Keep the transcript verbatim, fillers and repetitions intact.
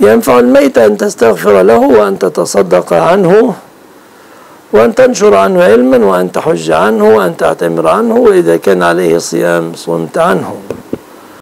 ينفع الميت أن تستغفر له وأن تتصدق عنه وأن تنشر عنه علما وأن تحج عنه وأن تعتمر عنه، وإذا كان عليه صيام صمت عنه.